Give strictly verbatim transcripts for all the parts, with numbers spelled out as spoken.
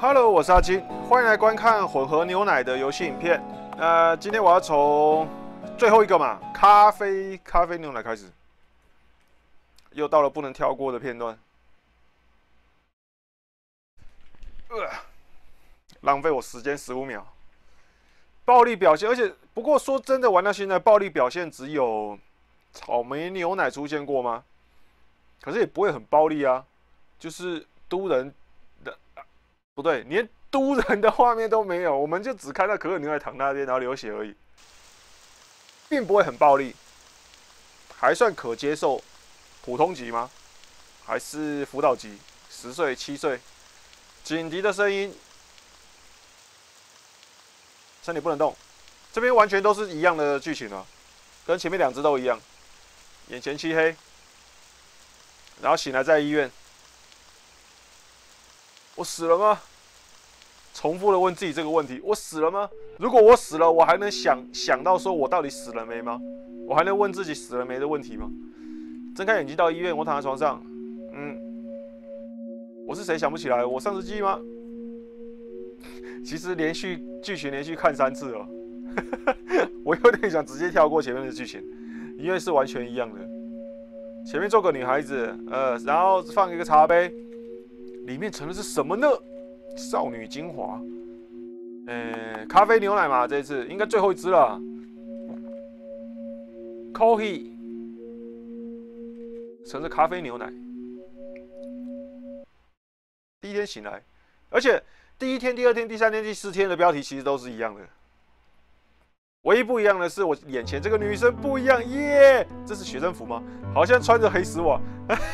Hello， 我是阿金，欢迎来观看混合牛奶的游戏影片。呃，今天我要从最后一个嘛，咖啡咖啡牛奶开始，又到了不能跳过的片段。呃，浪费我时间十五秒。暴力表现，而且不过说真的，玩到现在，暴力表现只有草莓牛奶出现过吗？可是也不会很暴力啊，就是都人的。 不对，连嘟人的画面都没有，我们就只看到可可牛奶躺那边，然后流血而已，并不会很暴力，还算可接受。普通级吗？还是辅导级？十岁、七岁？紧急的声音，身体不能动。这边完全都是一样的剧情啊，跟前面两只都一样。眼前漆黑，然后醒来在医院。 我死了吗？重复的问自己这个问题：我死了吗？如果我死了，我还能想想到说我到底死了没吗？我还能问自己死了没的问题吗？睁开眼睛到医院，我躺在床上，嗯，我是谁想不起来，我上次记忆吗？其实连续剧情连续看三次了，我有点想直接跳过前面的剧情，因为是完全一样的。前面做个女孩子，呃，然后放一个茶杯。 里面盛的是什么呢？少女精华，呃，咖啡牛奶嘛，这一次应该最后一支了。Coffee， 盛着咖啡牛奶。第一天醒来，而且第一天、第二天、第三天、第四天的标题其实都是一样的。唯一不一样的是，我眼前这个女生不一样耶！这是学生服吗？好像穿着黑丝袜。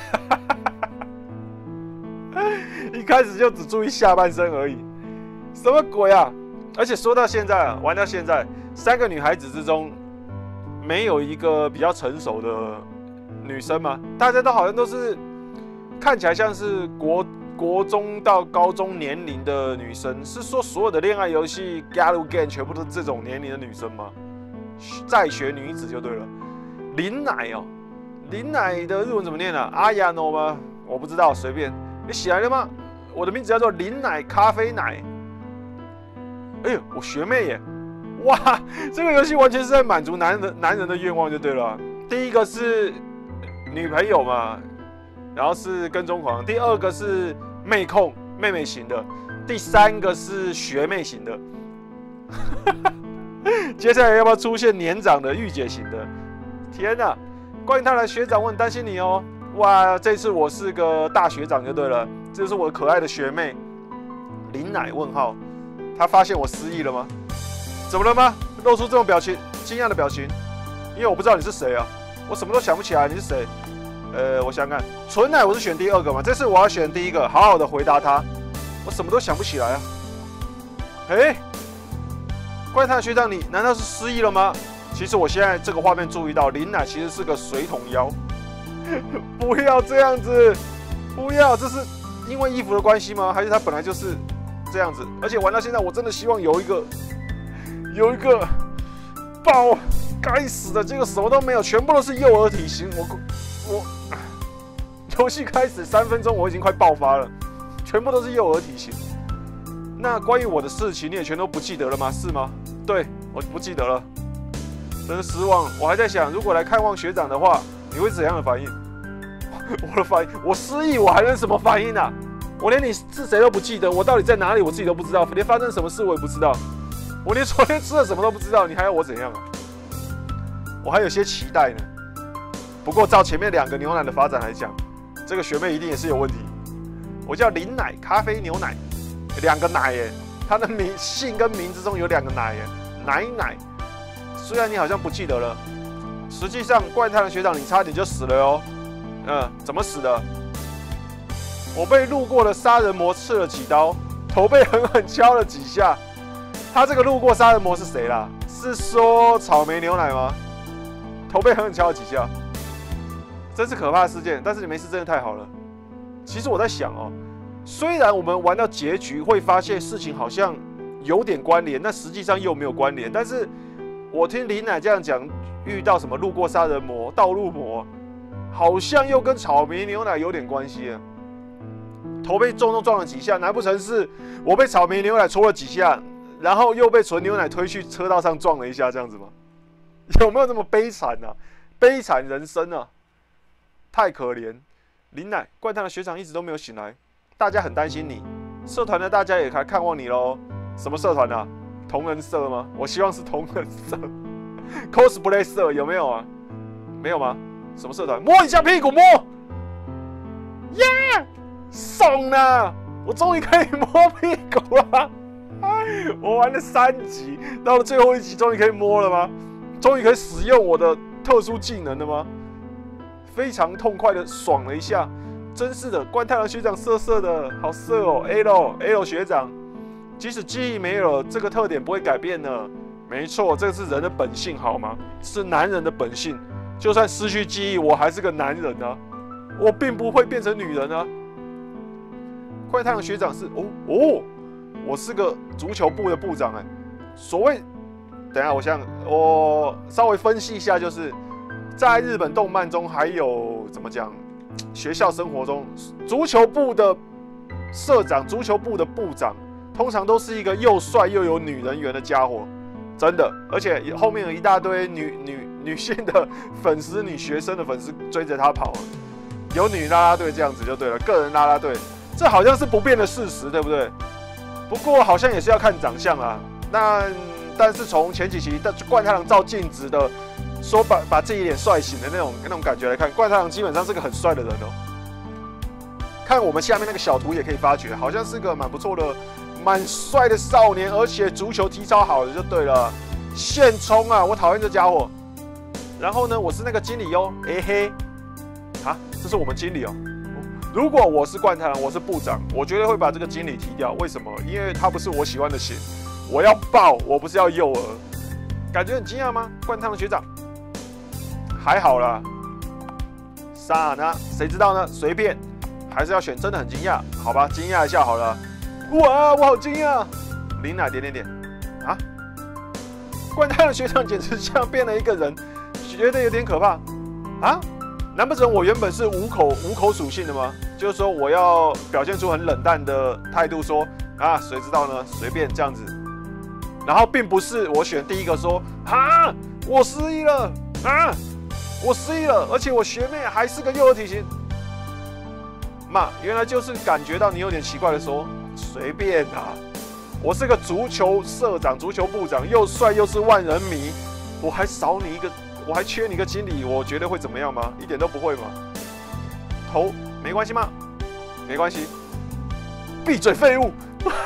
一开始就只注意下半身而已，什么鬼啊！而且说到现在啊，玩到现在，三个女孩子之中，没有一个比较成熟的女生嘛？大家都好像都是看起来像是国国中到高中年龄的女生。是说所有的恋爱游戏 Galgame 全部都是这种年龄的女生吗？在学女子就对了。林乃哦，林乃的日文怎么念啊？阿亚诺吗？我不知道，随便。 你起来了吗？我的名字叫做林奶咖啡奶。哎呦，我学妹耶！哇，这个游戏完全是在满足男人男人的愿望就对了。第一个是女朋友嘛，然后是跟踪狂；第二个是妹控，妹妹型的；第三个是学妹型的。接下来要不要出现年长的御姐型的？天哪！关于他的学长，我很担心你哦。 哇，这次我是个大学长就对了，这是我可爱的学妹林乃问号，她发现我失忆了吗？怎么了吗？露出这种表情，惊讶的表情，因为我不知道你是谁啊，我什么都想不起来，你是谁？呃，我想想看，纯乃我是选第二个嘛，这次我要选第一个，好好的回答他，我什么都想不起来啊。哎，怪他的学长，你难道是失忆了吗？其实我现在这个画面注意到，林乃其实是个水桶腰。 不要这样子，不要！这是因为衣服的关系吗？还是他本来就是这样子？而且玩到现在，我真的希望有一个有一个爆，该死的，结果什么都没有，全部都是幼儿体型。我我游戏开始三分钟，我已经快爆发了，全部都是幼儿体型。那关于我的事情，你也全都不记得了吗？是吗？对，我不记得了，真是失望。我还在想，如果来看望学长的话。 你会怎样的反应？我的反应，我失忆，我还能什么反应啊？我连你是谁都不记得，我到底在哪里，我自己都不知道，连发生什么事我也不知道，我连昨天吃了什么都不知道，你还要我怎样啊？我还有些期待呢。不过照前面两个牛奶的发展来讲，这个学妹一定也是有问题。我叫林奶咖啡牛奶，两个奶耶，她的名姓跟名之中有两个奶耶，奶奶。虽然你好像不记得了。 实际上，怪太郎学长，你差点就死了哦。嗯，怎么死的？我被路过的杀人魔刺了几刀，头被狠狠敲了几下。他这个路过杀人魔是谁啦？是说草莓牛奶吗？头被狠狠敲了几下，真是可怕的事件。但是你没事，真的太好了。其实我在想哦，虽然我们玩到结局会发现事情好像有点关联，但实际上又没有关联。但是我听林奶这样讲。 遇到什么路过杀人魔、道路魔，好像又跟草莓牛奶有点关系啊。 头被重重撞了几下，难不成是我被草莓牛奶戳了几下，然后又被纯牛奶推去车道上撞了一下，这样子吗？有没有这么悲惨啊？悲惨人生啊！太可怜。林奶，怪他的学长一直都没有醒来，大家很担心你。社团的大家也还看望你喽。什么社团啊？同人社吗？我希望是同人社。cosplay 社有没有啊？没有吗？什么社团？摸一下屁股摸。耶、yeah! 爽了！我终于可以摸屁股了。我玩了三集，到了最后一集，终于可以摸了吗？终于可以使用我的特殊技能了吗？非常痛快的爽了一下，真是的，冠太郎学长色色的，好色哦 ！L L 学长，即使记忆没有了，这个特点不会改变呢。没错，这是人的本性，好吗？是男人的本性。就算失去记忆，我还是个男人啊，我并不会变成女人啊。冠太郎学长是哦哦，我是个足球部的部长哎。所谓，等一下，我想我稍微分析一下，就是。在日本动漫中，还有怎么讲？学校生活中，足球部的社长、足球部的部长，通常都是一个又帅又有女人缘的家伙，真的。而且后面有一大堆女女女性的粉丝、女学生的粉丝追着他跑，有女啦啦队这样子就对了，个人啦啦队，这好像是不变的事实，对不对？不过好像也是要看长相啊。那但是从前几期的冠太郎照镜子的。说把把自己脸帅醒的那种那种感觉来看，冠太郎基本上是个很帅的人哦。看我们下面那个小图也可以发觉，好像是个蛮不错的、蛮帅的少年，而且足球踢超好的就对了。现充啊，我讨厌这家伙。然后呢，我是那个经理哦，哎嘿，啊，这是我们经理哦。如果我是冠太郎，我是部长，我绝对会把这个经理踢掉。为什么？因为他不是我喜欢的型，我要抱，我不是要幼儿。感觉很惊讶吗？冠太郎学长？还好啦，啥呢？谁知道呢？随便，还是要选真的很惊讶，好吧？惊讶一下好了。哇，我好惊讶！林奶点点点啊！冠太郎学长简直像变了一个人，觉得有点可怕啊！难不成我原本是无口无口属性的吗？就是说我要表现出很冷淡的态度说，说啊，谁知道呢？随便这样子。然后并不是我选第一个说啊，我失忆了啊！我失忆了，而且我学妹还是个幼儿体型。妈，原来就是感觉到你有点奇怪的说，随便啊，我是个足球社长、足球部长，又帅又是万人迷，我还少你一个，我还缺你一个经理，我觉得会怎么样吗？一点都不会吗？头没关系吗？没关系。闭嘴，废物！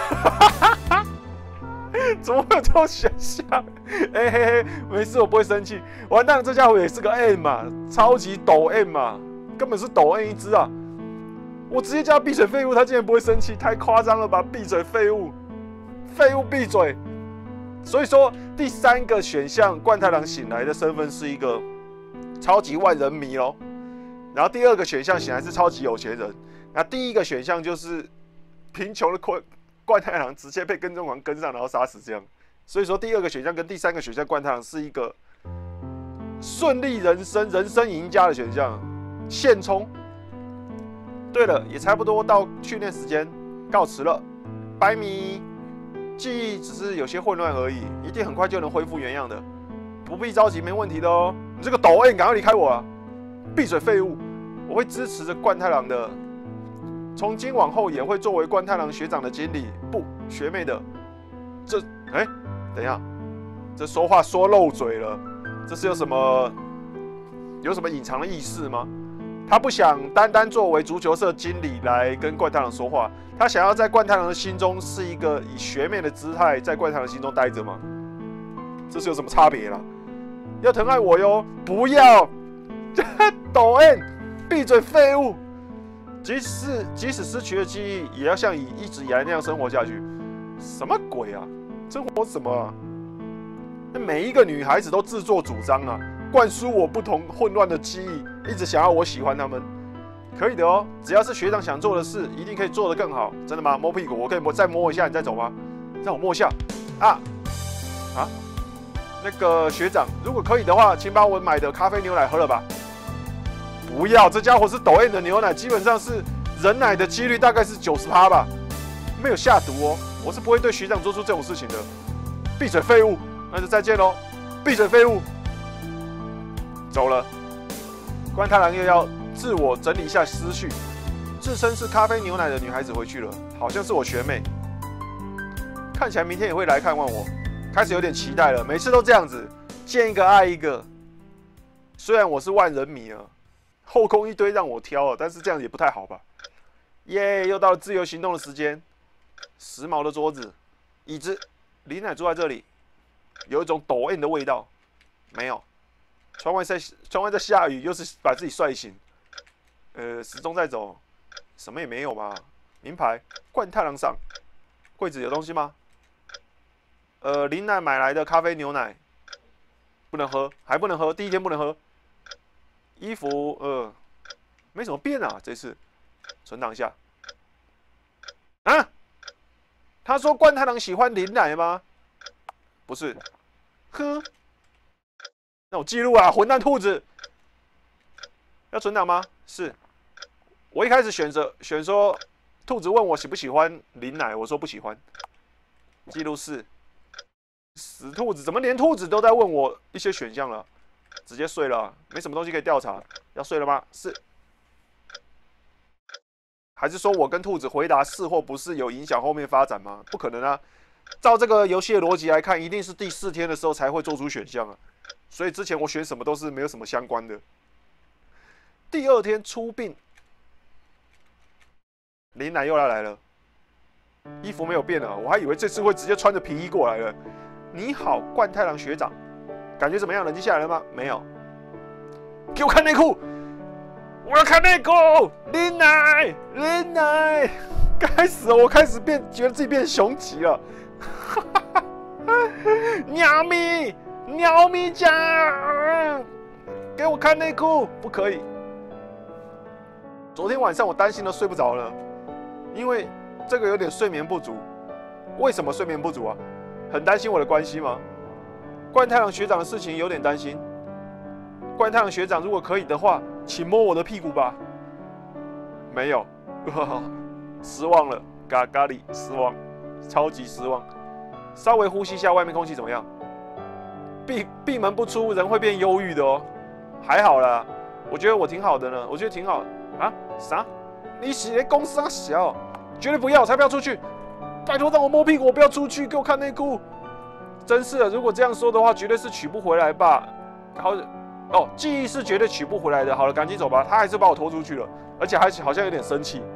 怎么会有这种选项？哎、欸、嘿嘿，没事，我不会生气。完蛋了，这家伙也是个 M 嘛，超级抖 M 嘛，根本是抖 M 一只啊！我直接叫他闭嘴废物，他竟然不会生气，太夸张了吧！闭嘴废物，废物闭嘴。所以说，第三个选项，冠太郎醒来的身份是一个超级万人迷哦。然后第二个选项显然是超级有钱人。那第一个选项就是贫穷的冠。冠太郎直接被跟踪狂跟上，然后杀死这样。所以说，第二个选项跟第三个选项，冠太郎是一个顺利人生、人生赢家的选项。现充。对了，也差不多到训练时间，告辞了，拜咪。记忆只是有些混乱而已，一定很快就能恢复原样的，不必着急，没问题的哦。你这个抖 M， 赶快离开我啊！闭嘴，废物！我会支持着冠太郎的。从今往后也会作为冠太郎学长的经理，不学妹的。这哎、欸，等一下，这说话说漏嘴了，这是有什么有什么隐藏的意思吗？他不想单单作为足球社经理来跟冠太郎说话，他想要在冠太郎的心中是一个以学妹的姿态在冠太郎心中待着吗？这是有什么差别啦？要疼爱我哟，不要！抖 M， 闭嘴，废物！即使即使失去了记忆，也要像以一直以来那样生活下去。什么鬼啊？生活什么啊？那每一个女孩子都自作主张啊，灌输我不同混乱的记忆，一直想要我喜欢她们。可以的哦，只要是学长想做的事，一定可以做得更好。真的吗？摸屁股，我可以摸再摸一下，你再走吗？让我摸一下。啊啊！那个学长，如果可以的话，请把我买的咖啡牛奶喝了吧。不要，这家伙是抖 M 的牛奶，基本上是人奶的几率大概是九十趴吧，没有下毒哦，我是不会对学长做出这种事情的。闭嘴，废物！那就再见喽，闭嘴，废物！走了。关太郎又要自我整理一下思绪，自称是咖啡牛奶的女孩子回去了，好像是我学妹，看起来明天也会来看望我，开始有点期待了。每次都这样子，见一个爱一个。虽然我是万人迷啊，后宫一堆让我挑啊，但是这样也不太好吧？耶，又到了自由行动的时间。时髦的桌子、椅子，李奶坐在这里，有一种抖 M 的味道。没有。窗外在窗外在下雨，又是把自己帅醒。呃，时钟在走，什么也没有嘛。名牌冠太郎上，柜子有东西吗？呃，林奶买来的咖啡牛奶，不能喝，还不能喝，第一天不能喝。衣服呃，没什么变啊，这次存档一下。啊？他说冠太郎喜欢林奶吗？不是，哼。那我记录啊，混蛋兔子！要存档吗？是。我一开始选择选说，兔子问我喜不喜欢林奶，我说不喜欢。记录是。死兔子，怎么连兔子都在问我一些选项了？直接睡了，没什么东西可以调查。要睡了吗？是。还是说我跟兔子回答是或不是有影响后面发展吗？不可能啊！照这个游戏的逻辑来看，一定是第四天的时候才会做出选项啊。所以之前我选什么都是没有什么相关的。第二天出殡，林奶又要来了，衣服没有变啊，我还以为这次会直接穿着皮衣过来了。你好，冠太郎学长，感觉怎么样？冷静下来了吗？没有。给我看内裤，我要看内裤。林奶，林奶，该死了！我开始变，觉得自己变熊吉了。鸟咪。鸟咪酱，给我看内裤，不可以。昨天晚上我担心的睡不着了，因为这个有点睡眠不足。为什么睡眠不足啊？很担心我的关系吗？冠太郎学长的事情有点担心。冠太郎学长，如果可以的话，请摸我的屁股吧。没有，失望了，嘎嘎里失望，超级失望。稍微呼吸一下外面空气怎么样？闭闭门不出，人会变忧郁的哦。还好啦，我觉得我挺好的呢，我觉得挺好啊。啥？你洗的公司啊小，绝对不要，才不要出去！拜托让我摸屁股，我不要出去，给我看内裤。真是的，如果这样说的话，绝对是取不回来吧？好，哦，记忆是绝对取不回来的。好了，赶紧走吧，他还是把我拖出去了，而且还好像有点生气。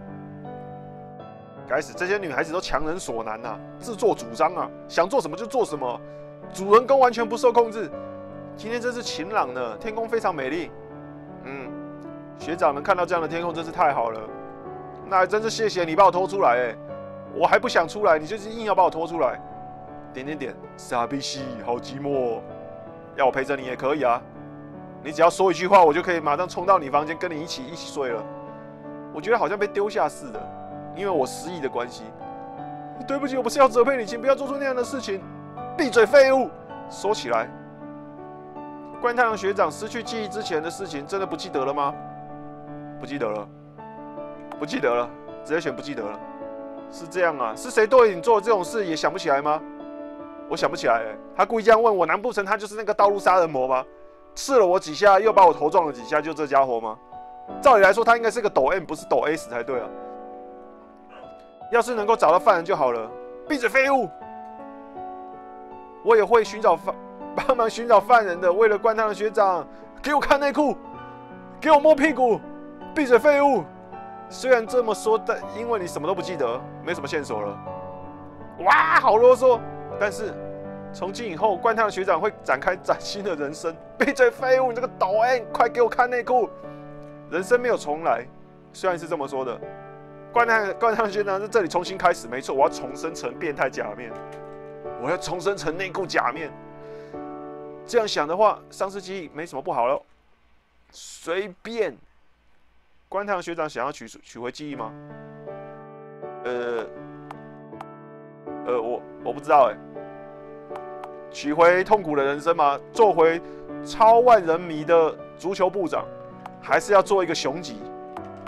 该死，这些女孩子都强人所难呐、啊，自作主张啊，想做什么就做什么。主人公完全不受控制。今天真是晴朗呢，天空非常美丽。嗯，学长能看到这样的天空真是太好了。那还真是谢谢你把我拖出来哎，我还不想出来，你就是硬要把我拖出来。点点点，傻逼西，好寂寞、哦。要我陪着你也可以啊，你只要说一句话，我就可以马上冲到你房间跟你一起一起睡了。我觉得好像被丢下似的，因为我失忆的关系。对不起，我不是要责备你，请不要做出那样的事情。闭嘴，废物！说起来，关太郎学长失去记忆之前的事情，真的不记得了吗？不记得了，不记得了，直接选不记得了。是这样啊？是谁对你做这种事也想不起来吗？我想不起来、欸。他故意这样问我，难不成他就是那个道路杀人魔吗？刺了我几下，又把我头撞了几下，就这家伙吗？照理来说，他应该是个抖 M， 不是抖 S 才对啊。要是能够找到犯人就好了。闭嘴，废物！我也会寻找犯，帮忙寻找犯人的。为了关太郎学长，给我看内裤，给我摸屁股，闭嘴，废物！虽然这么说，但因为你什么都不记得，没什么线索了。哇，好啰嗦！但是从今以后，关太郎学长会展开崭新的人生。闭嘴，废物！你这个抖 M， 快给我看内裤！人生没有重来，虽然是这么说的。关太关太郎学长在这里重新开始，没错，我要重生成变态假面。我要重生成内裤假面。这样想的话，丧失记忆没什么不好了。随便。关太郎学长想要取取回记忆吗？呃，呃，我我不知道哎。取回痛苦的人生吗？做回超万人迷的足球部长，还是要做一个雄级？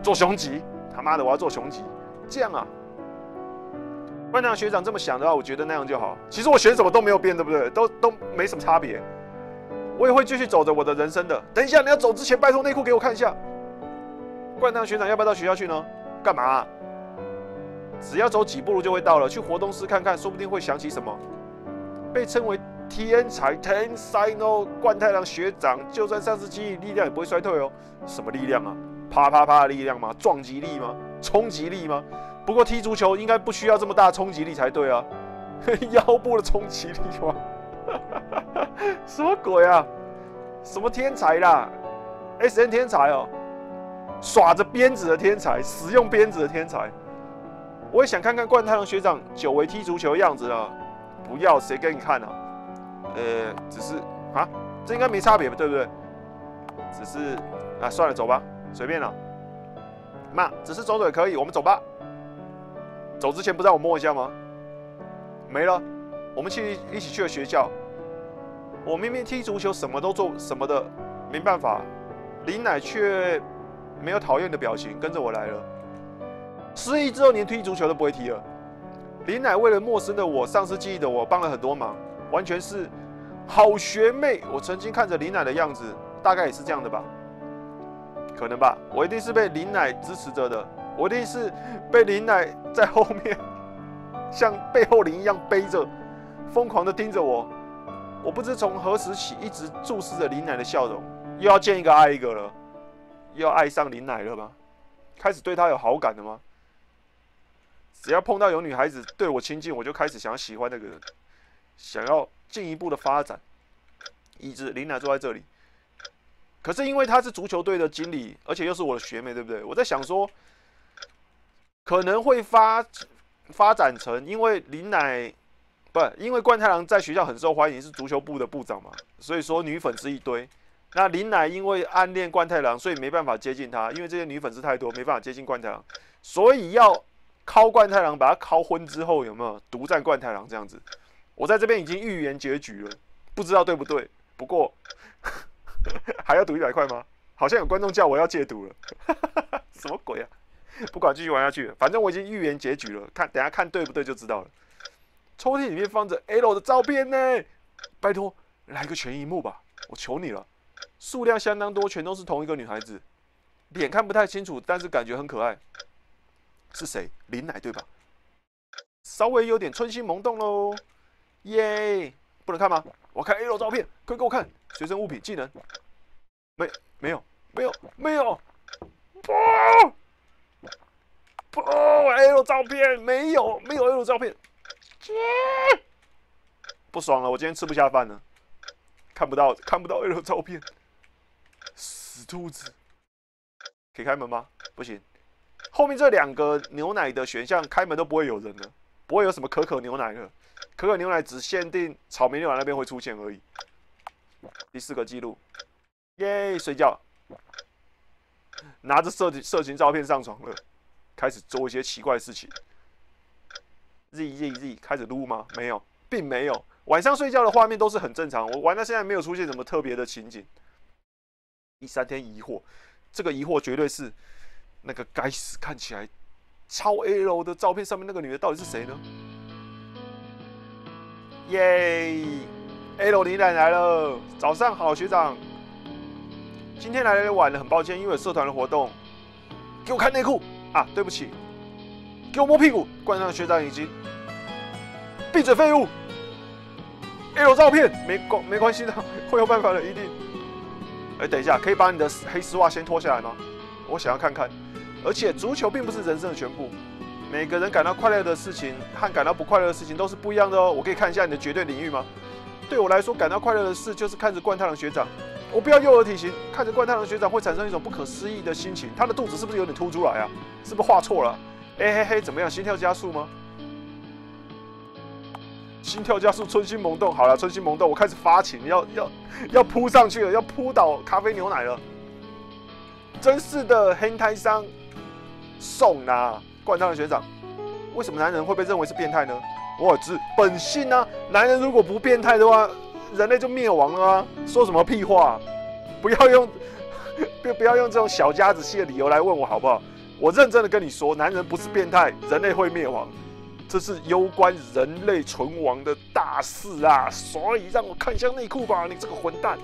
做雄级，他妈的我要做雄级，这样啊。冠太郎学长这么想的话，我觉得那样就好。其实我选什么都没有变，对不对？都都没什么差别。我也会继续走着我的人生的。等一下，你要走之前，拜托内裤给我看一下。冠太郎学长要不要到学校去呢？干嘛啊？只要走几步路就会到了，去活动室看看，说不定会想起什么。被称为天才天才哦，冠太郎学长，就算丧失记忆，力量也不会衰退哦。什么力量啊？啪啪啪的力量吗？撞击力吗？冲击力吗？不过踢足球应该不需要这么大的冲击力才对啊，腰部的冲击力吗？什么鬼啊？什么天才啦 ？S N 天才哦，耍着鞭子的天才，使用鞭子的天才。我也想看看冠太郎学长久违踢足球的样子了。不要，谁给你看啊？呃，只是啊，这应该没差别吧，对不对？只是啊，算了，走吧，随便了。妈，只是走走也可以，我们走吧。走之前不让我摸一下吗？没了，我们去一起去了学校。我明明踢足球什么都做什么的，没办法，林乃却没有讨厌的表情，跟着我来了。失忆之后连踢足球都不会踢了。林乃为了陌生的我、丧失记忆的我帮了很多忙，完全是好学妹。我曾经看着林乃的样子，大概也是这样的吧？可能吧。我一定是被林乃支持着的。我一定是被林乃在后面像背后灵一样背着，疯狂的盯着我。我不知从何时起一直注视着林乃的笑容，又要见一个爱一个了，又要爱上林乃了吗？开始对她有好感了吗？只要碰到有女孩子对我亲近，我就开始想要喜欢那个人，想要进一步的发展。以致林乃坐在这里，可是因为她是足球队的经理，而且又是我的学妹，对不对？我在想说。可能会发发展成，因为林乃不，因为冠太郎在学校很受欢迎，是足球部的部长嘛，所以说女粉丝一堆。那林乃因为暗恋冠太郎，所以没办法接近他，因为这些女粉丝太多，没办法接近冠太郎，所以要敲冠太郎，把他敲昏之后，有没有独占冠太郎这样子？我在这边已经预言结局了，不知道对不对？不过还要赌一百块吗？好像有观众叫我要戒赌了，什么鬼啊？不管，继续玩下去，反正我已经预言结局了。看，等一下看对不对就知道了。抽屉里面放着 L 的照片呢，拜托来个全荧幕吧，我求你了。数量相当多，全都是同一个女孩子，脸看不太清楚，但是感觉很可爱。是谁？林乃对吧？稍微有点春心萌动喽，耶！不能看吗？我看 L 照片，快给我看！随身物品、技能，没没有没有没有，不！不 ，L 照片没有，没有 L 照片，不爽了，我今天吃不下饭了，看不到，看不到 L 照片，死兔子，可以开门吗？不行，后面这两个牛奶的选项开门都不会有人的，不会有什么可可牛奶的，可可牛奶只限定草莓牛奶那边会出现而已。第四个记录，耶，睡觉，拿着色色情照片上床了。开始做一些奇怪的事情。Z Z Z 开始撸吗？没有，并没有。晚上睡觉的画面都是很正常，我玩到现在没有出现什么特别的情景。第三天疑惑，这个疑惑绝对是那个该死看起来超 L 的照片上面那个女的到底是谁呢？耶 ！L 林乃来了，早上好，学长。今天来的晚了，很抱歉，因为有社团的活动。给我看内裤。啊，对不起，给我摸屁股！冠上学长已经闭嘴，废物 ！L 照片没关没关系的，会有办法的，一定。哎，等一下，可以把你的黑丝袜先脱下来吗？我想要看看。而且足球并不是人生的全部，每个人感到快乐的事情和感到不快乐的事情都是不一样的哦。我可以看一下你的绝对领域吗？对我来说，感到快乐的事就是看着冠太郎学长。我不要幼儿体型，看着冠太郎学长会产生一种不可思议的心情。他的肚子是不是有点凸出来啊？是不是画错了？哎嘿嘿，怎么样？心跳加速吗？心跳加速，春心萌动。好了，春心萌动，我开始发情，要要要扑上去了，要扑倒咖啡牛奶了。真是的，黑胎商送啊！冠太郎学长，为什么男人会被认为是变态呢？我知本性啊，男人如果不变态的话。人类就灭亡了啊！说什么屁话、啊？不要用，不不要用这种小家子气的理由来问我好不好？ 我认真的跟你说，男人不是变态，人类会灭亡，这是攸关人类存亡的大事啊！所以让我看一下内裤吧，你这个混蛋！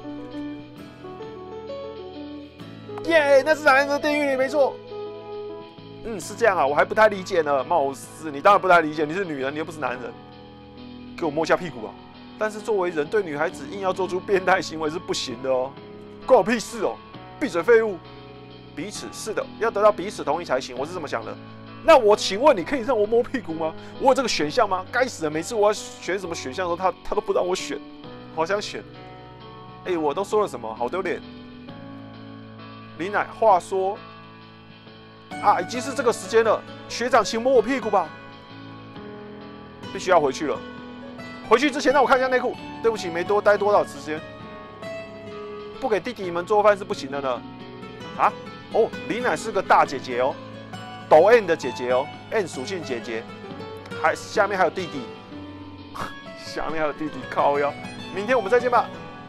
耶，那是男人的地狱，没错。嗯，是这样啊，我还不太理解呢。貌似你当然不太理解，你是女人，你又不是男人。给我摸下屁股吧。但是作为人，对女孩子硬要做出变态行为是不行的哦，关我屁事哦！闭嘴，废物！彼此是的，要得到彼此同意才行，我是这么想的。那我请问，你可以让我摸屁股吗？我有这个选项吗？该死的，每次我要选什么选项的时候，他他都不让我选，好想选。哎，我都说了什么？好丢脸！林乃，话说啊，已经是这个时间了，学长，请摸我屁股吧。必须要回去了。回去之前，让我看一下内裤。对不起，没多待多少时间。不给弟弟们做饭是不行的呢。啊？哦，李乃是个大姐姐哦，抖 N 的姐姐哦 ，N 属性姐姐，还下面还有弟弟，下面还有弟弟，靠腰。明天我们再见吧。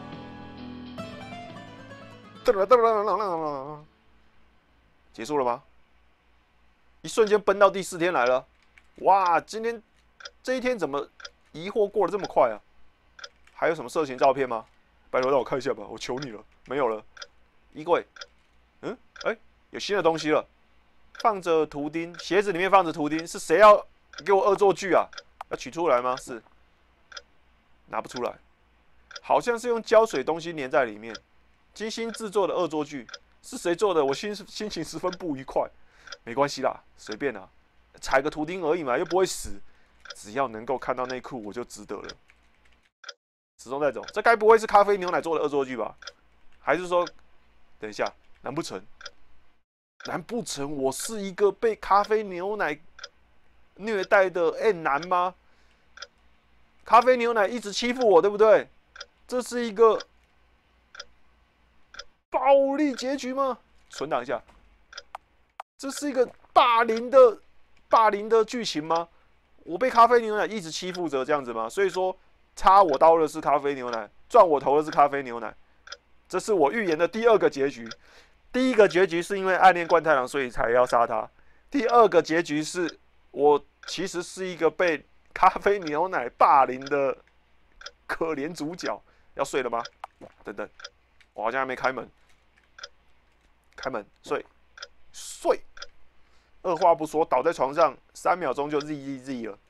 结束了吗？一瞬间奔到第四天来了，哇！今天这一天怎么疑惑过得这么快啊？还有什么色情照片吗？拜托让我看一下吧，我求你了。没有了，衣柜。嗯，哎、欸，有新的东西了，放着图钉，鞋子里面放着图钉，是谁要给我恶作剧啊？要取出来吗？是，拿不出来，好像是用胶水东西粘在里面，精心制作的恶作剧，是谁做的？我心心情十分不愉快。没关系啦，随便啦，踩个图钉而已嘛，又不会死，只要能够看到内裤，我就值得了。始终带走，这该不会是咖啡牛奶做的恶作剧吧？还是说，等一下？难不成？难不成我是一个被咖啡牛奶虐待的 N 男吗？咖啡牛奶一直欺负我，对不对？这是一个暴力结局吗？存档一下，这是一个霸凌的霸凌的剧情吗？我被咖啡牛奶一直欺负着，这样子吗？所以说，插我刀的是咖啡牛奶，撞我头的是咖啡牛奶，这是我预言的第二个结局。第一个结局是因为暗恋冠太郎，所以才要杀他。第二个结局是我其实是一个被咖啡牛奶霸凌的可怜主角。要睡了吗？等等，我好像还没开门。开门，睡，睡。二话不说，倒在床上，三秒钟就 Z Z Z 了。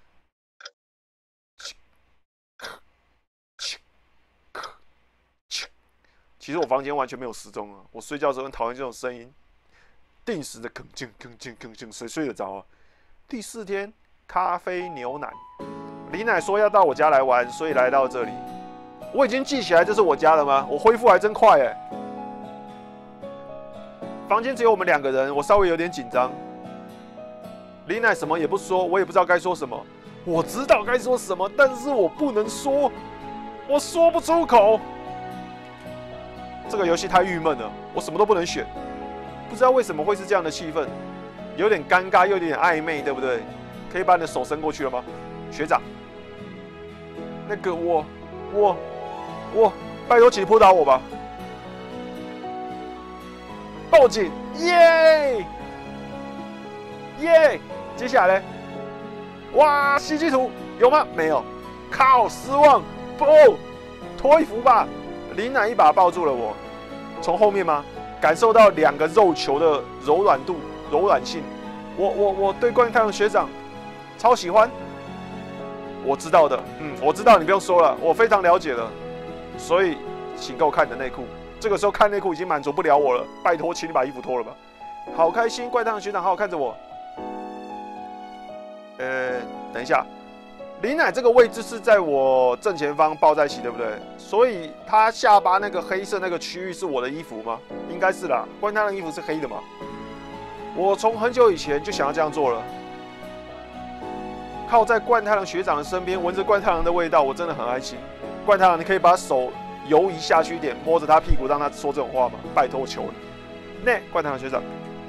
其实我房间完全没有时钟啊，我睡觉的时候很讨厌这种声音，定时的吭哧吭哧吭哧，谁睡得着啊？第四天，咖啡牛奶，李奶说要到我家来玩，所以来到这里。我已经记起来这是我家了吗？我恢复还真快哎。房间只有我们两个人，我稍微有点紧张。李奶什么也不说，我也不知道该说什么。我知道该说什么，但是我不能说，我说不出口。这个游戏太郁闷了，我什么都不能选，不知道为什么会是这样的气氛，有点尴尬又有点暧昧，对不对？可以把你的手伸过去了吗，学长？那个我我我，拜托请扑倒我吧！报警！耶耶！接下来，哇，戏剧图有吗？没有，靠，失望！不，脱衣服吧！林乃一把抱住了我，从后面吗？感受到两个肉球的柔软度、柔软性。我我我对冠太郎学长超喜欢，我知道的，嗯，我知道，你不用说了，我非常了解了。所以，请给我看你的内裤。这个时候看内裤已经满足不了我了，拜托，请你把衣服脱了吧。好开心，怪太郎学长好好看着我。呃，等一下。林乃这个位置是在我正前方抱在一起，对不对？所以他下巴那个黑色那个区域是我的衣服吗？应该是啦，冠太郎衣服是黑的嘛。我从很久以前就想要这样做了。靠在冠太郎学长的身边，闻着冠太郎的味道，我真的很开心。冠太郎，你可以把手游移下去一点，摸着他屁股，让他说这种话吗？拜托，求你。那冠太郎学长，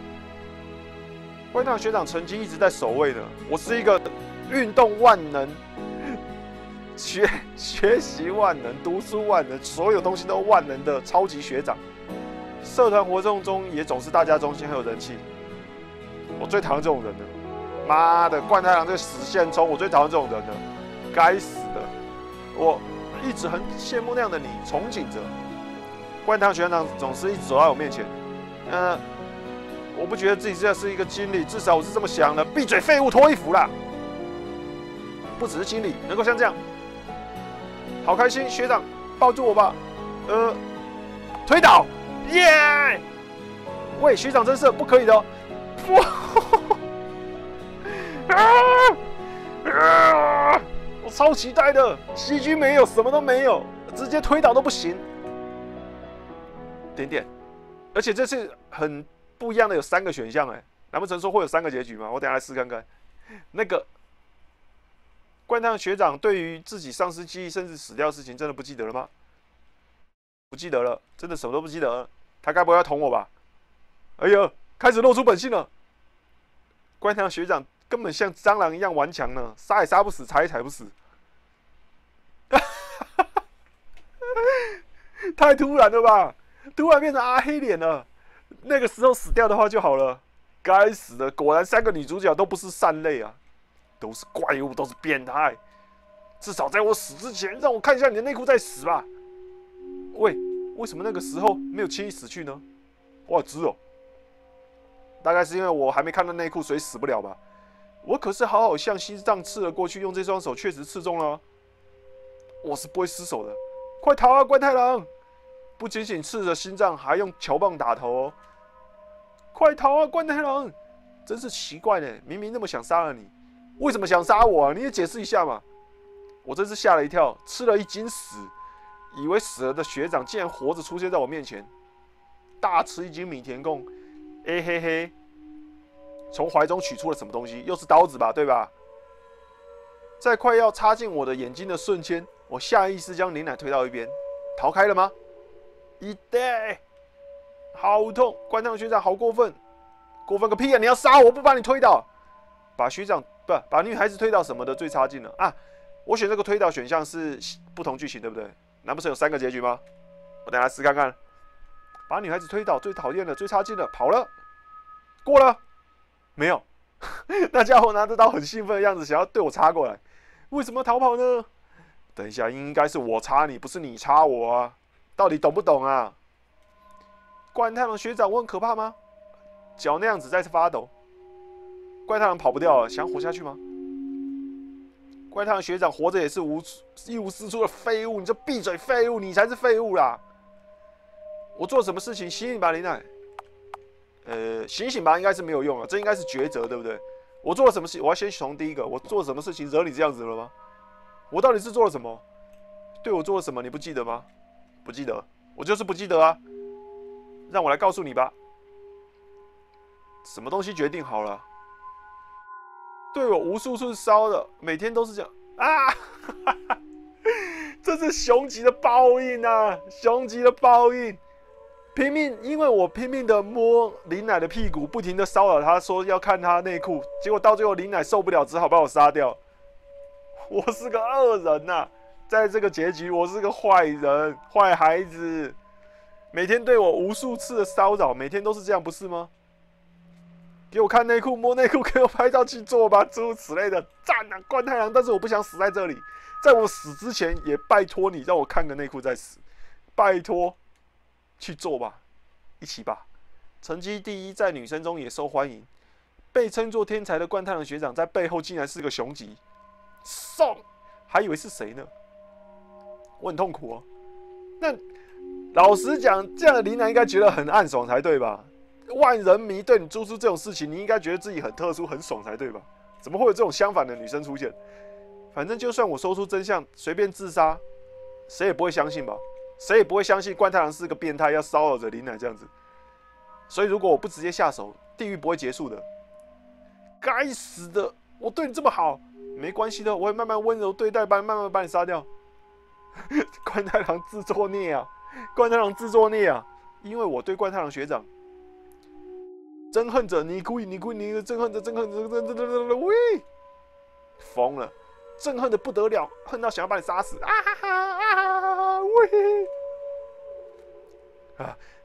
冠太郎学长成绩一直在首位的。我是一个运动万能，学学习万能，读书万能，所有东西都万能的超级学长。社团活动中也总是大家中心，很有人气。 我最讨厌这种人了。妈的，冠太郎这个死线虫，我最讨厌这种人了。该死的！我一直很羡慕那样的你，憧憬着。冠太郎学长总是一直走在我面前。呃，我不觉得自己这是一个经理，至少我是这么想的。闭嘴，废物，脱衣服啦！不只是经理，能够像这样，好开心，学长抱住我吧。呃，推倒，耶、yeah! 喂，学长真是不可以的哦。哇！啊啊！我超期待的，细菌没有，什么都没有，直接推倒都不行。点点，而且这次很不一样的，有三个选项哎，难不成说会有三个结局吗？我等一下来试看看。那个冠太郎学长对于自己丧失记忆甚至死掉的事情，真的不记得了吗？不记得了，真的什么都不记得了。他该不会要捅我吧？哎呀，开始露出本性了。冠太郎学长根本像蟑螂一样顽强呢，杀也杀不死，踩也踩不死。太突然了吧！突然变成阿黑脸了。那个时候死掉的话就好了。该死的，果然三个女主角都不是善类啊，都是怪物，都是变态。至少在我死之前，让我看一下你的内裤再死吧。喂，为什么那个时候没有轻易死去呢？哇，知哦。大概是因为我还没看到内裤，所以死不了吧。我可是好好向心脏刺了过去，用这双手确实刺中了。我是不会失手的。快逃啊，冠太郎！不仅仅刺着心脏，还用球棒打头哦。快逃啊，冠太郎！真是奇怪呢，明明那么想杀了你，为什么想杀我啊？你也解释一下嘛。我真是吓了一跳，吃了一惊死，以为死了的学长竟然活着出现在我面前，大吃一惊米田共，哎嘿嘿，从怀中取出了什么东西，又是刀子吧，对吧？在快要插进我的眼睛的瞬间，我下意识将林乃推到一边，逃开了吗？一代，好痛！冠太郎学长好过分，过分个屁啊！你要杀我，不把你推倒，把学长不把女孩子推倒什么的最差劲了啊！我选这个推倒选项是不同剧情，对不对？难不成有三个结局吗？我等一下试看看。把女孩子推倒最讨厌的、最差劲的，跑了，过了，没有。那家伙拿着刀很兴奋的样子，想要对我插过来，为什么逃跑呢？等一下，应该是我插你，不是你插我啊！到底懂不懂啊？冠太郎学长，我很可怕吗？脚那样子在发抖。冠太郎跑不掉了，想活下去吗？冠太郎学长活着也是无一无是处的废物，你这闭嘴废物，你才是废物啦！我做什么事情？醒醒吧，林奈。呃，醒醒吧，应该是没有用啊，这应该是抉择，对不对？我做了什么事？我要先从第一个，我做了什么事情惹你这样子了吗？我到底是做了什么？对我做了什么？你不记得吗？不记得，我就是不记得啊。让我来告诉你吧。什么东西决定好了？对我无数次烧的，每天都是这样啊！这是熊级的报应啊！熊级的报应！拼命，因为我拼命的摸林乃的屁股，不停的骚扰他，说要看他内裤，结果到最后林乃受不了，只好把我杀掉。我是个恶人呐、啊，在这个结局，我是个坏人，坏孩子，每天对我无数次的骚扰，每天都是这样，不是吗？给我看内裤，摸内裤，给我拍照去做吧，诸如此类的，赞啊，冠太郎！但是我不想死在这里，在我死之前，也拜托你让我看个内裤再死，拜托，去做吧，一起吧。成绩第一，在女生中也受欢迎，被称作天才的冠太郎学长，在背后竟然是个雄级，送，还以为是谁呢？我很痛苦哦。那老实讲，这样的林楠应该觉得很暗爽才对吧？万人迷对你做出这种事情，你应该觉得自己很特殊、很爽才对吧？怎么会有这种相反的女生出现？反正就算我说出真相，随便自杀，谁也不会相信吧？谁也不会相信冠太郎是个变态，要骚扰着林乃这样子。所以如果我不直接下手，地狱不会结束的。该死的！我对你这么好，没关系的，我会慢慢温柔对待，慢慢把你杀掉。冠太郎自作孽啊！冠太郎自作孽啊！因为我对冠太郎学长。憎恨着你，故意你故意你憎恨着憎恨着憎恨着，喂，疯了，憎恨的不得了，恨到想要把你杀死啊哈哈啊！喂，啊，开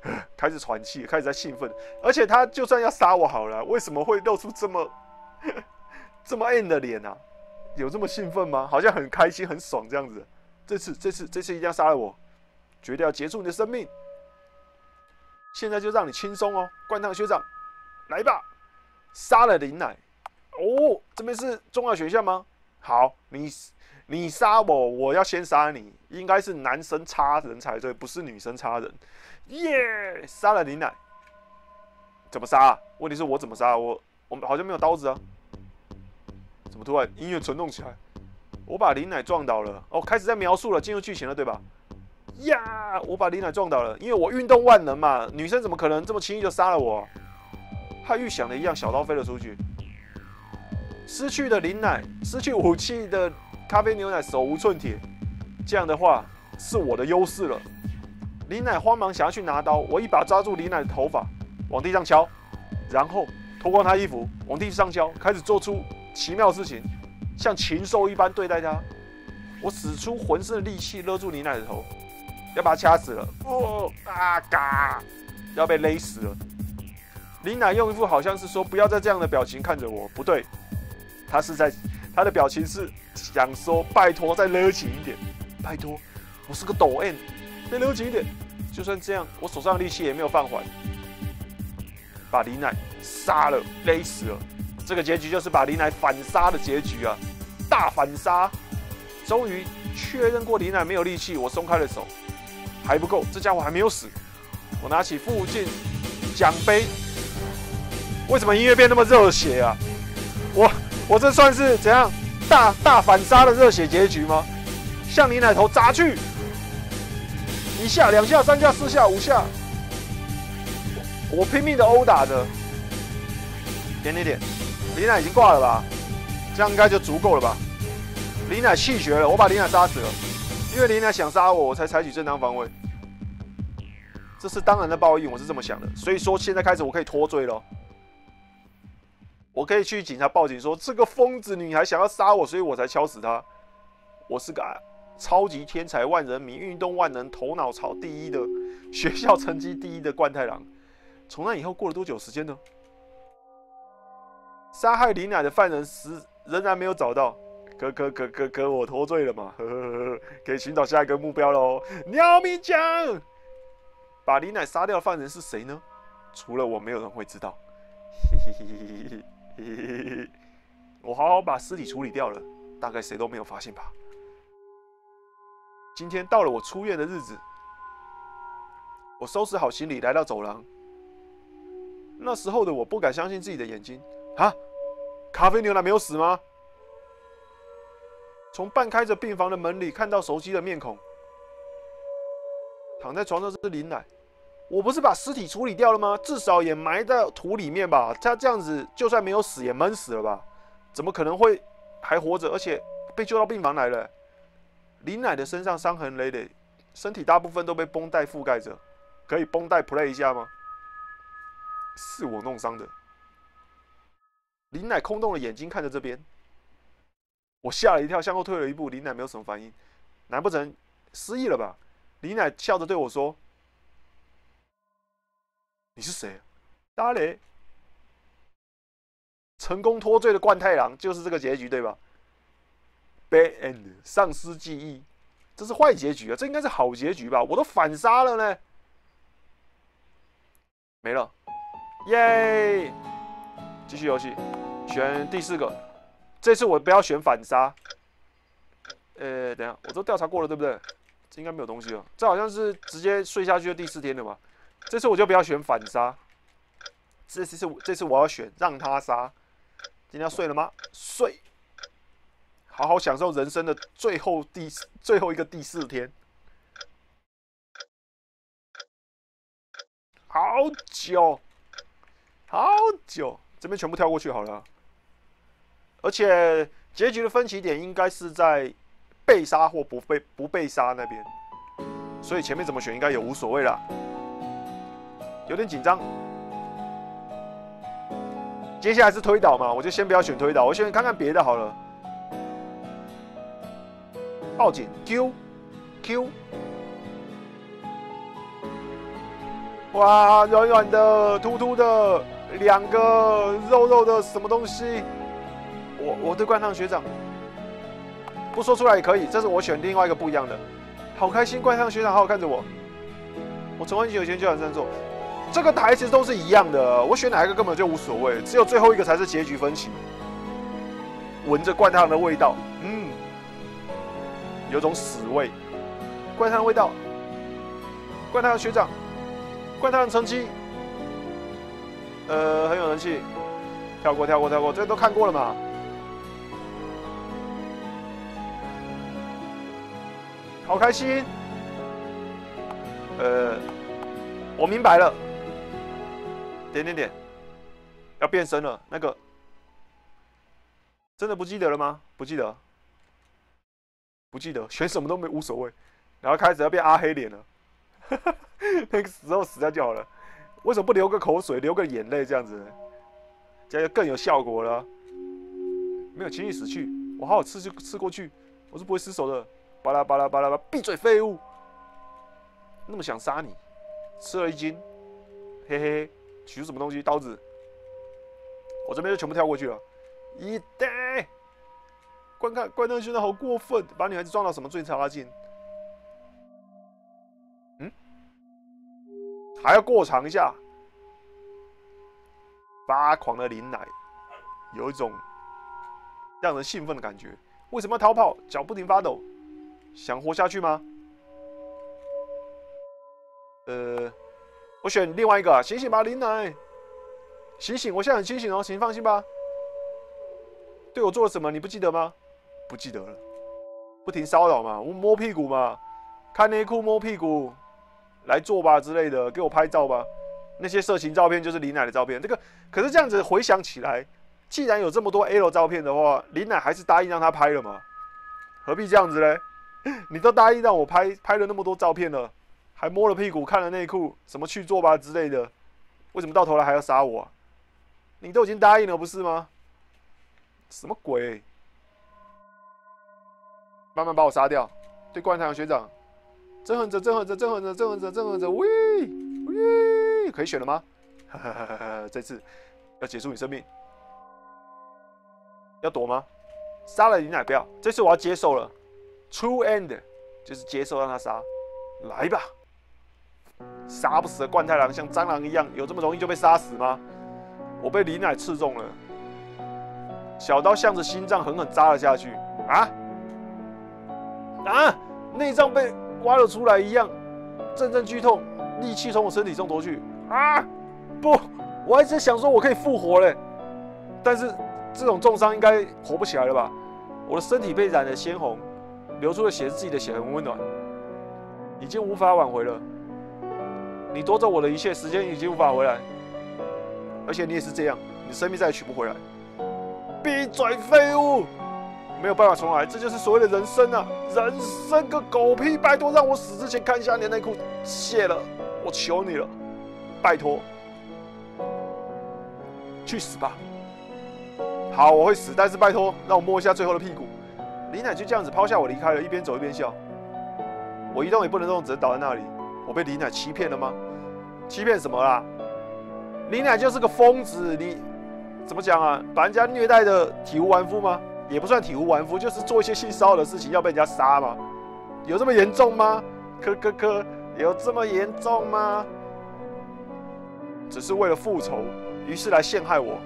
开始喘气，开始在兴奋。而且他就算要杀我好了，为什么会露出这么这么 N 的脸啊？有这么兴奋吗？好像很开心、很爽这样子。这次，这次，这次一定要杀了我，决定要结束你的生命。现在就让你轻松哦，冠堂学长，来吧！杀了林乃。哦，这边是重要选项吗？好，你你杀我，我要先杀你。应该是男生插人才对，不是女生插人。耶，杀了林乃。怎么杀啊？问题是我怎么杀？我我们好像没有刀子啊。怎么突然音乐沉动起来？我把林乃撞倒了。哦，开始在描述了，进入剧情了，对吧？呀！我把林乃撞倒了，因为我运动万能嘛，女生怎么可能这么轻易就杀了我？和预想的一样，小刀飞了出去。失去的林乃，失去武器的咖啡牛奶手无寸铁，这样的话是我的优势了。林乃慌忙想要去拿刀，我一把抓住林乃的头发，往地上敲，然后脱光他衣服，往地上敲，开始做出奇妙的事情，像禽兽一般对待他。我使出浑身的力气勒住林乃的头。要把他掐死了！哦啊嘎！要被勒死了。林乃用一副好像是说不要再这样的表情看着我，不对，他是在他的表情是想说拜托再勒紧一点，拜托，我是个抖 M， 再勒紧一点。就算这样，我手上的力气也没有放缓，把林乃杀了，勒死了。这个结局就是把林乃反杀的结局啊！大反杀，终于确认过林乃没有力气，我松开了手。还不够，这家伙还没有死。我拿起附近奖杯，为什么音乐变那么热血啊？我我这算是怎样大大反杀的热血结局吗？向林乃头砸去，一下、两下、三下、四下、五下，我拼命的殴打着。点点点，林乃已经挂了吧？这样应该就足够了吧？林乃气绝了，我把林乃杀死了。因为林乃想杀我，我才采取正当防卫。这是当然的报应，我是这么想的。所以说，现在开始我可以脱罪了。我可以去警察报警说，这个疯子女孩想要杀我，所以我才敲死她。我是个超级天才、万人迷、运动万能、头脑超第一的、学校成绩第一的冠太郎。从那以后过了多久时间呢？杀害林乃的犯人时仍然没有找到。哥哥哥哥哥，我脱罪了嘛？呵呵呵，可以寻找下一个目标喽！鸟米酱，把林乃杀掉的犯人是谁呢？除了我，没有人会知道。嘿嘿嘿嘿嘿嘿嘿，我好好把尸体处理掉了，大概谁都没有发现吧。今天到了我出院的日子，我收拾好行李来到走廊。那时候的我不敢相信自己的眼睛啊！咖啡牛奶没有死吗？从半开着病房的门里看到熟悉的面孔，躺在床上是林乃。我不是把尸体处理掉了吗？至少也埋在土里面吧。他这样子就算没有死也闷死了吧？怎么可能会还活着，而且被救到病房来了？林乃的身上伤痕累累，身体大部分都被绷带覆盖着。可以绷带 play 一下吗？是我弄伤的。林乃空洞的眼睛看着这边。我吓了一跳，向后退了一步。林乃没有什么反应，难不成失忆了吧？林乃笑着对我说：“你是谁？”达雷。成功脱罪的冠太郎就是这个结局，对吧 ？Bad end， 丧失记忆，这是坏结局啊！这应该是好结局吧？我都反杀了呢，没了，耶！继续游戏，选第四个。这次我不要选反杀。呃，等一下，我都调查过了，对不对？这应该没有东西了。这好像是直接睡下去的第四天了吧？这次我就不要选反杀。这次是这次我要选让他杀。今天要睡了吗？睡。好好享受人生的最后第最后一个第四天。好久，好久，这边全部跳过去好了。而且结局的分歧点应该是在被杀或不被不被杀那边，所以前面怎么选应该也无所谓啦。有点紧张。接下来是推导嘛，我就先不要选推导，我选看看别的好了。报警 ，Q Q。 哇，软软的、突突的，两个肉肉的什么东西？我我对冠汤学长不说出来也可以，这是我选另外一个不一样的。好开心，冠汤学长好好看着我。我从很久以前就想这样做。这个台其实都是一样的，我选哪一个根本就无所谓，只有最后一个才是结局分歧。闻着灌汤的味道，嗯，有种屎味。灌汤的味道，灌汤的学长，灌汤的成绩，呃，很有人气。跳过，跳过，跳过，这都看过了嘛。好开心。呃，我明白了。点点点，要变身了。那个真的不记得了吗？不记得，不记得，选什么都没无所谓。然后开始要变阿黑脸了，那个时候死掉就好了。为什么不流个口水，流个眼泪这样子？这样就更有效果了。没有轻易死去，我好好吃就吃过去，我是不会失手的。巴拉巴拉巴拉巴拉，闭嘴废物！那么想杀你，吃了一惊，嘿嘿嘿。取出什么东西？刀子。我这边就全部跳过去了。一代，观看观众现在好过分，把女孩子撞到什么最差劲？嗯，还要过场一下。发狂的林奶，有一种让人兴奋的感觉。为什么要逃跑？脚不停发抖。想活下去吗？呃。我选另外一个、啊，醒醒吧，林奶！醒醒！我现在很清醒哦，请放心吧。对我做了什么，你不记得吗？不记得了。不停骚扰嘛，我摸屁股嘛，看内裤摸屁股，来做吧之类的，给我拍照吧。那些色情照片就是林奶的照片。这个可是这样子回想起来，既然有这么多 L 照片的话，林奶还是答应让他拍了嘛？何必这样子嘞？你都答应让我拍，拍了那么多照片了。还摸了屁股，看了内裤，什么去做吧之类的，为什么到头来还要杀我、啊？你都已经答应了，不是吗？什么鬼？慢慢把我杀掉！对冠太阳学长，憎恨者，憎恨者，憎恨者，憎恨者，憎恨者，喂喂，可以选了吗？哈哈哈哈！这次要结束你生命，要躲吗？杀了你奶不要，这次我要接受了 ，True End 就是接受让他杀，来吧！杀不死的冠太郎像蟑螂一样，有这么容易就被杀死吗？我被李奶刺中了，小刀向着心脏狠狠扎了下去。啊啊！内脏被挖了出来一样，阵阵剧痛，力气从我身体中夺去。啊！不，我还是想说我可以复活嘞，但是这种重伤应该活不起来了吧？我的身体被染了鲜红，流出的血是自己的血，很温暖，已经无法挽回了。你夺走我的一切，时间已经无法回来，而且你也是这样，你的生命再也取不回来。闭嘴，废物！没有办法重来，这就是所谓的人生啊！人生个狗屁！拜托，让我死之前看一下你的内裤，谢了，我求你了，拜托，去死吧！好，我会死，但是拜托，让我摸一下最后的屁股。李奶就这样子抛下我离开了，一边走一边笑。我一动也不能动，只能倒在那里。我被李奶欺骗了吗？欺骗什么啦？李奶就是个疯子，你怎么讲啊？把人家虐待的体无完肤吗？也不算体无完肤，就是做一些性骚扰的事情要被人家杀吗？有这么严重吗？科科科，有这么严重吗？只是为了复仇，于是来陷害我。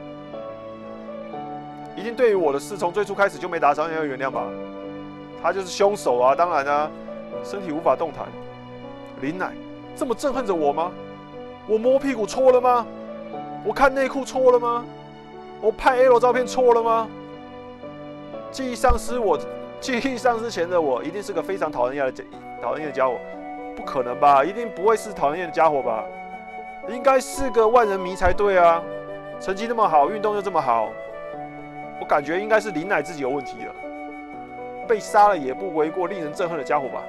一定对于我的事从最初开始就没打伤，要原谅吧？他就是凶手啊！当然啊，身体无法动弹。林奶这么憎恨着我吗？我摸屁股错了吗？我看内裤错了吗？我拍 L 照片错了吗？记忆丧失我，记忆丧失前的我一定是个非常讨人厌的讨人厌的家伙，不可能吧？一定不会是讨人厌的家伙吧？应该是个万人迷才对啊！成绩那么好，运动又这么好，我感觉应该是林奶自己有问题了。被杀了也不为过，令人憎恨的家伙吧？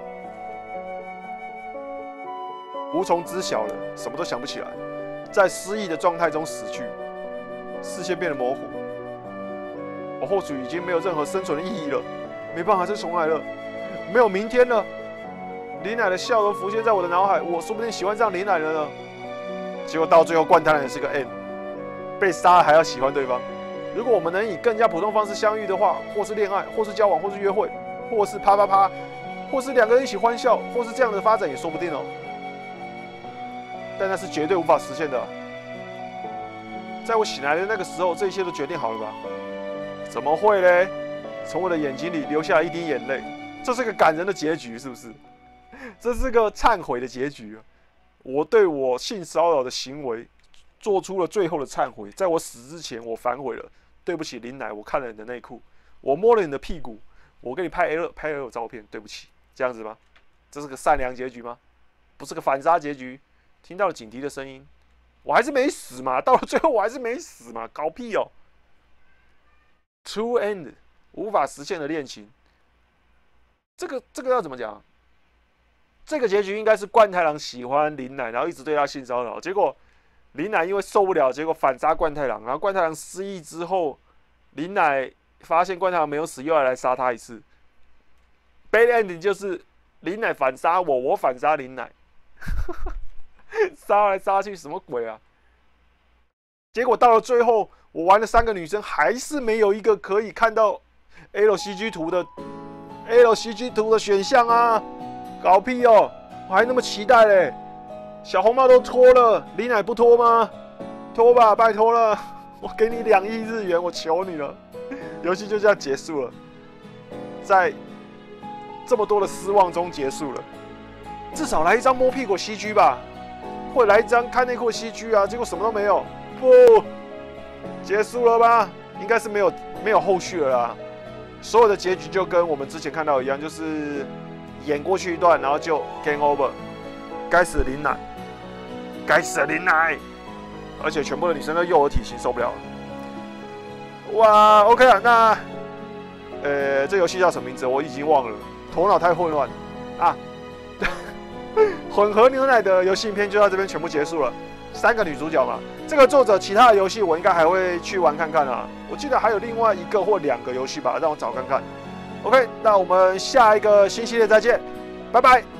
无从知晓了，什么都想不起来，在失忆的状态中死去，视线变得模糊。我或许已经没有任何生存的意义了，没办法再重来了，没有明天了。林奶的笑容浮现在我的脑海，我说不定喜欢上林奶了呢。 结果到最后冠太郎也是个 N， 被杀了还要喜欢对方。如果我们能以更加普通方式相遇的话，或是恋爱，或是交往，或是约会，或是啪啪啪，或是两个人一起欢笑，或是这样的发展也说不定哦。但那是绝对无法实现的。在我醒来的那个时候，这一切都决定好了吧？怎么会嘞？从我的眼睛里流下一滴眼泪，这是个感人的结局，是不是？这是个忏悔的结局。我对我性骚扰的行为做出了最后的忏悔，在我死之前，我反悔了。对不起，林乃，我看了你的内裤，我摸了你的屁股，我给你拍 L 拍 L 照片，对不起，这样子吗？这是个善良结局吗？不是个反杀结局。听到了警笛的声音，我还是没死嘛，到了最后我还是没死嘛，搞屁哦 ！True end， 无法实现的恋情，这个这个要怎么讲？这个结局应该是冠太郎喜欢林乃，然后一直对他性骚扰，结果林乃因为受不了，结果反杀冠太郎，然后冠太郎失忆之后，林乃发现冠太郎没有死，又要来杀他一次。Bad ending 就是林乃反杀我，我反杀林乃。杀来杀去，什么鬼啊？结果到了最后，我玩了三个女生，还是没有一个可以看到 L C G 图的 L C G 图的选项啊！搞屁哦！我还那么期待嘞！小红帽都脱了，李乃不脱吗？脱吧，拜托了！我给你两亿日元，我求你了！游戏就这样结束了，在这么多的失望中结束了。至少来一张摸屁股 C G 吧。会来一张看内裤 C G 啊，结果什么都没有，不，结束了吧？应该是没有没有后续了啦。所有的结局就跟我们之前看到一样，就是演过去一段，然后就 game over。该死的林乃，该死的林乃，而且全部的女生都幼儿体型，受不了了。哇 ，OK 啊，那呃，这游戏叫什么名字？我已经忘了，头脑太混乱啊。混合牛奶的游戏影片就到这边全部结束了，三个女主角嘛。这个作者其他的游戏我应该还会去玩看看啊。我记得还有另外一个或两个游戏吧，让我找看看。OK， 那我们下一个新系列再见，拜拜。